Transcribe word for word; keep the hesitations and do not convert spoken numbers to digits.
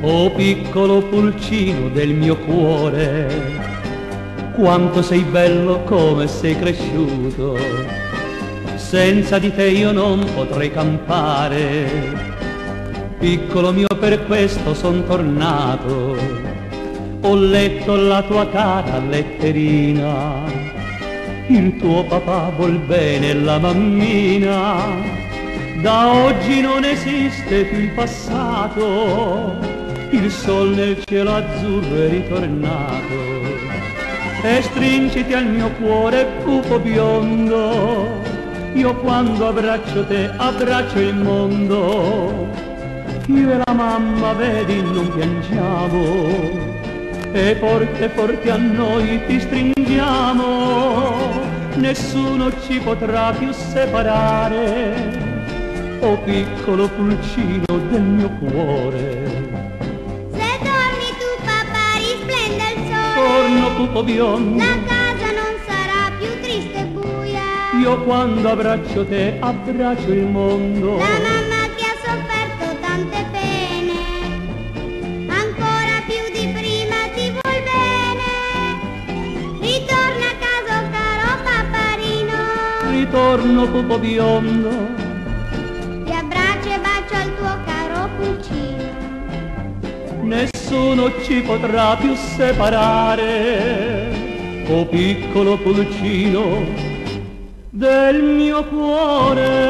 Oh piccolo pulcino del mio cuore, quanto sei bello, come sei cresciuto. Senza di te io non potrei campare. Piccolo mio, per questo son tornato. Ho letto la tua cara letterina. Il tuo papà vuol bene la mammina. Da oggi non esiste più il passato. Il sol nel cielo azzurro è ritornato. E stringiti al mio cuore, pupo biondo. Io quando abbraccio te, abbraccio il mondo. Io e la mamma, vedi, non piangiamo. E forte forte a noi ti stringiamo. Nessuno ci potrà più separare. Oh piccolo pulcino del mio cuore. Torno, pupo biondo, la casa non sarà più triste e buia. Io quando abbraccio te, abbraccio il mondo. La mamma che ha sofferto tante pene, ancora più di prima ti vuol bene. Ritorna a casa, oh caro paparino. Ritorno, pupo biondo, ti abbraccio e bacio al tuo caro pulcino. Nessuno ci potrà più separare, oh piccolo pulcino del mio cuore.